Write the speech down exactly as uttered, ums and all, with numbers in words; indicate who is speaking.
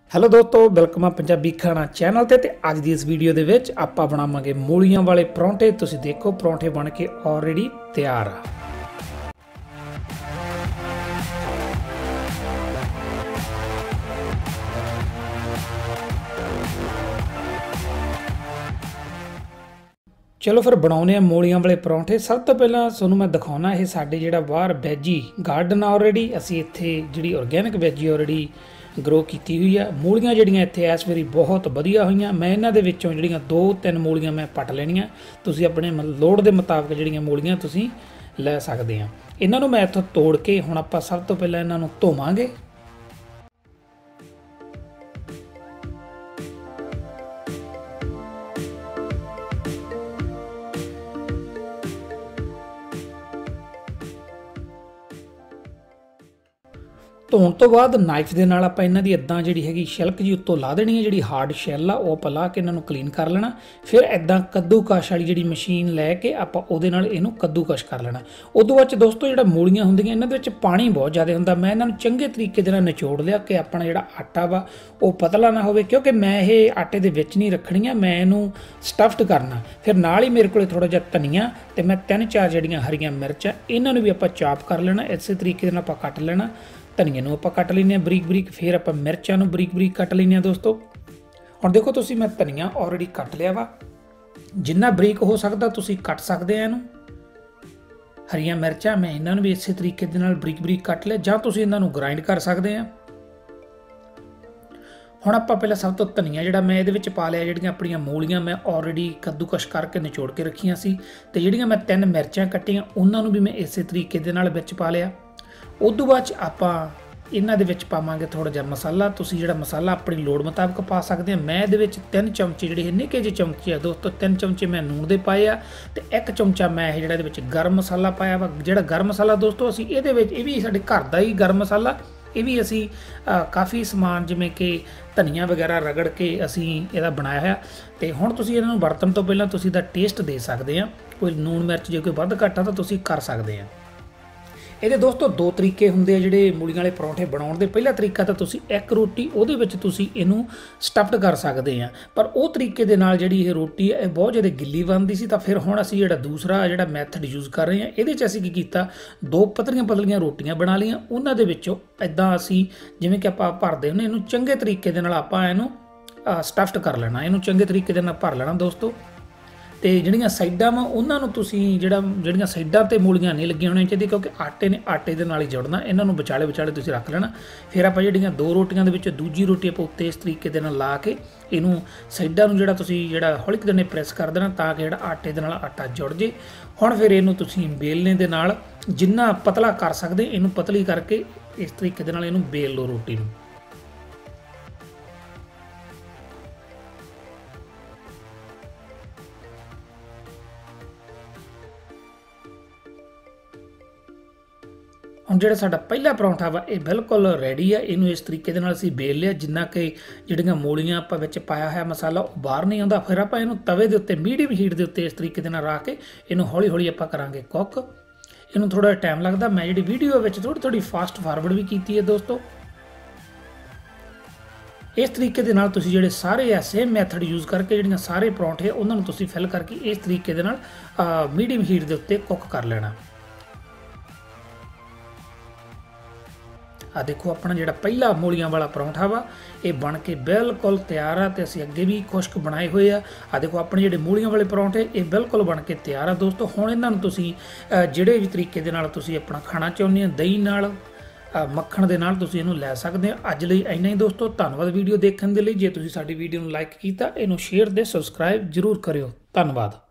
Speaker 1: Hello ਦੋਸਤੋ, welcome ਆ ਪੰਜਾਬੀ ਖਾਣਾ ਚੈਨਲ ਤੇ ਤੇ ਅੱਜ ਦੀ ਇਸ ਵੀਡੀਓ ਦੇ ਵਿੱਚ ਆਪਾਂ ਬਣਾਵਾਂਗੇ ਮੂਲੀਆਂ ਵਾਲੇ ਪਰੌਂਠੇ। ਤੁਸੀਂ ਦੇਖੋ ਪਰੌਂਠੇ ਬਣ ਕੇ ਆਲਰੇਡੀ ਤਿਆਰ ਆ। चलो फिर बनाने मूलियां वाले परौंठे। सब तो पहला तुहानूं मैं दिखाउणा ये साडे जिहड़ा बाहर वैजी गार्डन ऑलरेडी असीं इत्थे जिहड़ी ऑर्गेनिक वैजी ऑलरेडी ग्रो की हुई है। मूलियां जिहड़ियां इत्थे इस वारी बहुत वधिया होईयां। मैं इन्हां दे विच्चों जिहड़ियां दो तीन मूलियां मैं पट लैणीआं। तुसीं अपने लोड़ दे मुताबिक जिहड़ियां मूलियां तुसीं लै सकदे आ। इन्हां नूं मैं इत्थों तोड़ के हुण आपां सब तो पहलां इन्हां नूं धोवांगे। ਧੋਣ ਤੋਂ ਬਾਅਦ ਨਾਈਫ ਦੇ ਨਾਲ ਆਪਾਂ ਇਹਨਾਂ ਦੀ ਇਦਾਂ ਜਿਹੜੀ ਹੈਗੀ ਛਿਲਕ ਜੀ ਉੱਤੋਂ ਲਾ ਦੇਣੀ ਹੈ। ਜਿਹੜੀ ਹਾਰਡ ਸ਼ੈਲ ਆ ਉਹ ਆਪਾਂ ਲਾ ਕੇ ਇਹਨਾਂ ਨੂੰ ਕਲੀਨ ਕਰ ਲੈਣਾ। ਫਿਰ ਇਦਾਂ ਕੱਦੂਕਸ਼ ਵਾਲੀ ਜਿਹੜੀ ਮਸ਼ੀਨ ਲੈ ਕੇ ਆਪਾਂ ਉਹਦੇ ਨਾਲ ਇਹਨੂੰ ਕੱਦੂਕਸ਼ ਕਰ ਲੈਣਾ। ਉਦੋਂ ਬਾਅਦ ਦੋਸਤੋ ਜਿਹੜਾ ਮੂਲੀਆਂ ਹੁੰਦੀਆਂ ਇਹਨਾਂ ਦੇ ਵਿੱਚ ਪਾਣੀ ਬਹੁਤ ਜ਼ਿਆਦਾ ਹੁੰਦਾ। ਮੈਂ ਇਹਨਾਂ ਨੂੰ ਚੰਗੇ ਤਰੀਕੇ ਦੇ ਨਾਲ ਨਿਚੋੜ ਲਿਆ ਕਿ ਆਪਣਾ ਜਿਹੜਾ ਆਟਾ ਵਾ ਉਹ ਪਤਲਾ ਨਾ ਹੋਵੇ, ਕਿਉਂਕਿ ਮੈਂ ਇਹ ਆਟੇ ਦੇ ਵਿੱਚ ਨਹੀਂ ਰੱਖਣੀਆਂ, ਮੈਂ ਇਹਨੂੰ ਸਟਫਡ ਕਰਨਾ। ਫਿਰ ਨਾਲ ਹੀ ਮੇਰੇ ਕੋਲ ਥੋੜਾ ਜਿਹਾ ਧਨੀਆ ਤੇ ਮੈਂ ਤਿੰਨ ਚਾਰ ਜਿਹੜੀਆਂ ਹਰੀਆਂ ਮਿਰਚਾਂ ਇਹਨਾਂ ਨੂੰ ਵੀ ਆਪਾਂ ਚਾਪ ਕਰ ਲੈਣਾ। ਇਸੇ ਤਰੀਕੇ ਦੇ ਨਾਲ ਆਪਾਂ ਕੱਟ ਲੈਣਾ। ਧਨੀਏ ਨੂੰ ਆਪਾਂ ਕੱਟ ਲੈਂਦੇ ਹਾਂ ਬਰੀਕ ਬਰੀਕ, ਫਿਰ ਆਪਾਂ ਮਿਰਚਾਂ ਨੂੰ ਬਰੀਕ ਬਰੀਕ ਕੱਟ ਲੈਂਦੇ ਹਾਂ। ਦੋਸਤੋ ਹੁਣ ਦੇਖੋ ਤੁਸੀਂ ਮੈਂ ਧਨੀਆ ਆਲਰੇਡੀ ਕੱਟ ਲਿਆ ਵਾ। ਜਿੰਨਾ ਬਰੀਕ ਹੋ ਸਕਦਾ ਤੁਸੀਂ ਕੱਟ ਸਕਦੇ ਆ ਇਹਨੂੰ। ਹਰੀਆਂ ਮਿਰਚਾਂ ਮੈਂ ਇਹਨਾਂ ਨੂੰ ਵੀ ਇਸੇ ਤਰੀਕੇ ਦੇ ਨਾਲ ਬਰੀਕ ਬਰੀਕ ਕੱਟ ਲਿਆ, ਜਾਂ ਤੁਸੀਂ ਇਹਨਾਂ ਨੂੰ ਗ੍ਰਾਈਂਡ ਕਰ ਸਕਦੇ ਆ। ਹੁਣ ਆਪਾਂ ਪਹਿਲਾਂ ਸਭ ਤੋਂ ਧਨੀਆ ਜਿਹੜਾ ਮੈਂ ਇਹਦੇ ਵਿੱਚ ਪਾ ਲਿਆ। ਜਿਹੜੀਆਂ ਆਪਣੀਆਂ ਮੂਲੀਆਂ ਮੈਂ ਆਲਰੇਡੀ ਕੱਦੂਕਸ਼ ਕਰਕੇ ਨਿਚੋੜ ਕੇ ਰੱਖੀਆਂ ਸੀ, ਤੇ ਜਿਹੜੀਆਂ ਮੈਂ ਤਿੰਨ ਮਿਰਚਾਂ ਕੱਟੀਆਂ ਉਹਨਾਂ ਨੂੰ ਵੀ ਮੈਂ ਇਸੇ ਤਰੀਕੇ ਦੇ ਨਾਲ ਵਿੱਚ ਪਾ ਲਿਆ। ਉਦੋਂ ਬਾਅਦ ਆਪਾਂ ਇਹਨਾਂ ਦੇ ਵਿੱਚ ਪਾਵਾਂਗੇ ਥੋੜਾ ਜਿਹਾ ਮਸਾਲਾ। ਤੁਸੀਂ ਜਿਹੜਾ ਮਸਾਲਾ ਆਪਣੀ ਲੋੜ ਮੁਤਾਬਕ ਪਾ ਸਕਦੇ ਆ। ਮੈਂ ਇਹਦੇ ਵਿੱਚ ਤਿੰਨ ਚਮਚੇ ਜਿਹੜੇ ਨਿੱਕੇ ਜਿਹੇ ਚਮਚੇ ਆ ਦੋਸਤੋ, ਤਿੰਨ ਚਮਚੇ ਮੈਂ ਨੂਣ ਦੇ ਪਾਏ ਆ, ਤੇ ਇੱਕ ਚਮਚਾ ਮੈਂ ਇਹ ਜਿਹੜਾ ਇਹਦੇ ਵਿੱਚ ਗਰਮ ਮਸਾਲਾ ਪਾਇਆ ਵਾ। ਜਿਹੜਾ ਗਰਮ ਮਸਾਲਾ ਦੋਸਤੋ ਅਸੀਂ ਇਹਦੇ ਵਿੱਚ, ਇਹ ਵੀ ਸਾਡੇ ਘਰ ਦਾ ਹੀ ਗਰਮ ਮਸਾਲਾ, ਇਹ ਵੀ ਅਸੀਂ ਕਾਫੀ ਸਮਾਨ ਜਿਵੇਂ ਕਿ ਧਨੀਆ ਵਗੈਰਾ ਰਗੜ ਕੇ ਅਸੀਂ ਇਹਦਾ ਬਣਾਇਆ ਹੋਇਆ। ਤੇ ਹੁਣ ਤੁਸੀਂ ਇਹਨਾਂ ਨੂੰ ਵਰਤਣ ਤੋਂ ਪਹਿਲਾਂ ਤੁਸੀਂ ਇਹਦਾ ਟੇਸਟ ਦੇ ਸਕਦੇ ਆ। ਕੋਈ ਲੂਣ ਮਿਰਚ ਜੇ ਕੋਈ ਵੱਧ ਘੱਟ ਆ ਤਾਂ ਤੁਸੀਂ ਕਰ ਸਕਦੇ ਆ। ਇਹਦੇ ਦੋਸਤੋ ਦੋ ਤਰੀਕੇ ਹੁੰਦੇ ਆ ਜਿਹੜੇ ਮੂਲੀਆਂ ਵਾਲੇ ਪਰੌਂਠੇ ਬਣਾਉਣ ਦੇ। ਪਹਿਲਾ ਤਰੀਕਾ ਤਾਂ ਤੁਸੀਂ ਇੱਕ ਰੋਟੀ ਉਹਦੇ ਵਿੱਚ ਤੁਸੀਂ ਇਹਨੂੰ ਸਟਫਡ ਕਰ ਸਕਦੇ ਆ, ਪਰ ਉਹ ਤਰੀਕੇ ਦੇ ਨਾਲ ਜਿਹੜੀ ਇਹ ਰੋਟੀ ਹੈ ਇਹ ਬਹੁਤ ਜ਼ਿਆਦਾ ਗਿੱਲੀ ਬਣਦੀ ਸੀ। ਤਾਂ ਫਿਰ ਹੁਣ ਅਸੀਂ ਜਿਹੜਾ ਦੂਸਰਾ ਜਿਹੜਾ ਮੈਥਡ ਯੂਜ਼ ਕਰ ਰਹੇ ਹਾਂ, ਇਹਦੇ 'ਚ ਅਸੀਂ ਕੀ ਕੀਤਾ, ਦੋ ਪਤਲੀਆਂ ਪਤਲੀਆਂ ਰੋਟੀਆਂ ਬਣਾ ਲਈਆਂ। ਉਹਨਾਂ ਦੇ ਵਿੱਚੋਂ ਇੱਦਾਂ ਅਸੀਂ ਜਿਵੇਂ ਕਿ ਆਪਾਂ ਭਰਦੇ ਹੁੰਦੇ ਇਹਨੂੰ ਚੰਗੇ ਤਰੀਕੇ ਦੇ ਨਾਲ ਆਪਾਂ ਇਹਨੂੰ ਸਟਫਡ ਕਰ ਲੈਣਾ। ਇਹਨੂੰ ਚੰਗੇ ਤਰੀਕੇ ਦੇ ਨਾਲ ਭਰ ਲੈਣਾ ਦੋਸਤੋ। ਤੇ ਜਿਹੜੀਆਂ ਸਾਈਡਾਂ ਵਾ ਉਹਨਾਂ ਨੂੰ ਤੁਸੀਂ ਜਿਹੜਾ ਜਿਹੜੀਆਂ ਸਾਈਡਾਂ ਤੇ ਮੂਲੀਆਂ ਨਹੀਂ ਲੱਗੀਆਂ ਹੋਣੀਆਂ ਚਾਹੀਦੀਆਂ, ਕਿਉਂਕਿ ਆਟੇ ਨੇ ਆਟੇ ਦੇ ਨਾਲ ਹੀ ਜੁੜਨਾ। ਇਹਨਾਂ ਨੂੰ ਵਿਚਾਲੇ ਵਿਚਾਲੇ ਤੁਸੀਂ ਰੱਖ ਲੈਣਾ। ਫਿਰ ਆਪਾਂ ਜਿਹੜੀਆਂ ਦੋ ਰੋਟੀਆਂ ਦੇ ਵਿੱਚ ਦੂਜੀ ਰੋਟੀ ਆਪਾਂ ਉੱਤੇ ਇਸ ਤਰੀਕੇ ਦੇ ਨਾਲ ਲਾ ਕੇ ਇਹਨੂੰ ਸਾਈਡਾਂ ਨੂੰ ਜਿਹੜਾ ਤੁਸੀਂ ਜਿਹੜਾ ਹੌਲੀ ਕੁ ਦੇ ਨਾਲ ਪ੍ਰੈਸ ਕਰ ਦੇਣਾ, ਤਾਂ ਕਿ ਜਿਹੜਾ ਆਟੇ ਦੇ ਨਾਲ ਆਟਾ ਜੁੜ ਜੇ। ਹੁਣ ਫਿਰ ਇਹਨੂੰ ਤੁਸੀਂ ਬੇਲਣੇ ਦੇ ਨਾਲ ਜਿੰਨਾ ਪਤਲਾ ਕਰ ਸਕਦੇ ਇਹਨੂੰ ਪਤਲੀ ਕਰਕੇ ਇਸ ਤਰੀਕੇ ਦੇ ਨਾਲ ਇਹਨੂੰ ਬੇਲ ਲਓ ਰੋਟੀ ਨੂੰ। ਹੁਣ ਜਿਹੜਾ ਸਾਡਾ ਪਹਿਲਾ ਪਰੌਂਠਾ ਵਾ ਇਹ ਬਿਲਕੁਲ ਰੈਡੀ ਆ। ਇਹਨੂੰ ਇਸ ਤਰੀਕੇ ਦੇ ਨਾਲ ਅਸੀਂ ਬੇਲ ਲਿਆ ਜਿੰਨਾ ਕਿ ਜਿਹੜੀਆਂ ਮੂਲੀਆਂ ਆਪਾਂ ਵਿੱਚ ਪਾਇਆ ਹੋਇਆ ਮਸਾਲਾ ਉਹ ਬਾਹਰ ਨਹੀਂ ਆਉਂਦਾ। ਫਿਰ ਆਪਾਂ ਇਹਨੂੰ ਤਵੇ ਦੇ ਉੱਤੇ ਮੀਡੀਅਮ ਹੀਟ ਦੇ ਉੱਤੇ ਇਸ ਤਰੀਕੇ ਦੇ ਨਾਲ ਰੱਖ ਕੇ ਇਹਨੂੰ ਹੌਲੀ ਹੌਲੀ ਆਪਾਂ ਕਰਾਂਗੇ ਕੁੱਕ। ਇਹਨੂੰ ਥੋੜਾ ਜਿਹਾ ਟਾਈਮ ਲੱਗਦਾ। ਮੈਂ ਜਿਹੜੀ ਵੀਡੀਓ ਵਿੱਚ ਥੋੜੀ ਥੋੜੀ ਫਾਸਟ ਫਾਰਵਰਡ ਵੀ ਕੀਤੀ ਹੈ ਦੋਸਤੋ। ਇਸ ਤਰੀਕੇ ਦੇ ਨਾਲ ਤੁਸੀਂ ਜਿਹੜੇ ਸਾਰੇ ਆ ਸੇਮ ਮੈਥਡ ਯੂਜ਼ ਕਰਕੇ ਜਿਹੜੀਆਂ ਸਾਰੇ ਪਰੌਂਠੇ ਉਹਨਾਂ ਨੂੰ ਤੁਸੀਂ ਫਿਲ ਕਰਕੇ ਇਸ ਤਰੀਕੇ ਦੇ ਨਾਲ ਮੀਡੀਅਮ ਹੀਟ ਦੇ ਉੱਤੇ ਕੁੱਕ ਕਰ ਲੈਣਾ। ਆ ਦੇਖੋ ਆਪਣਾ ਜਿਹੜਾ ਪਹਿਲਾ ਮੂਲੀਆਂ ਵਾਲਾ ਪਰੌਂਠਾ ਵਾ ਇਹ ਬਣ ਕੇ ਬਿਲਕੁਲ ਤਿਆਰ ਆ। ਤੇ ਅਸੀਂ ਅੱਗੇ ਵੀ ਖੁਸ਼ਕ ਬਣਾਏ ਹੋਏ ਆ। ਆ ਦੇਖੋ ਆਪਣੇ ਜਿਹੜੇ ਮੂਲੀਆਂ ਵਾਲੇ ਪਰੌਂਠੇ ਇਹ ਬਿਲਕੁਲ ਬਣ ਕੇ ਤਿਆਰ ਆ ਦੋਸਤੋ। ਹੁਣ ਇਹਨਾਂ ਨੂੰ ਤੁਸੀਂ ਜਿਹੜੇ ਵੀ ਤਰੀਕੇ ਦੇ ਨਾਲ ਤੁਸੀਂ ਆਪਣਾ ਖਾਣਾ ਚਾਹੁੰਦੇ ਆ, ਦਹੀਂ ਨਾਲ, ਮੱਖਣ ਦੇ ਨਾਲ ਤੁਸੀਂ ਇਹਨੂੰ ਲੈ ਸਕਦੇ ਆ। ਅੱਜ ਲਈ ਇੰਨਾ ਹੀ ਦੋਸਤੋ। ਧੰਨਵਾਦ ਵੀਡੀਓ ਦੇਖਣ ਦੇ ਲਈ। ਜੇ ਤੁਸੀਂ ਸਾਡੀ ਵੀਡੀਓ ਨੂੰ ਲਾਈਕ ਕੀਤਾ ਇਹਨੂੰ ਸ਼ੇਅਰ ਤੇ ਸਬਸਕ੍ਰਾਈਬ ਜ਼ਰੂਰ ਕਰਿਓ। ਧੰਨਵਾਦ।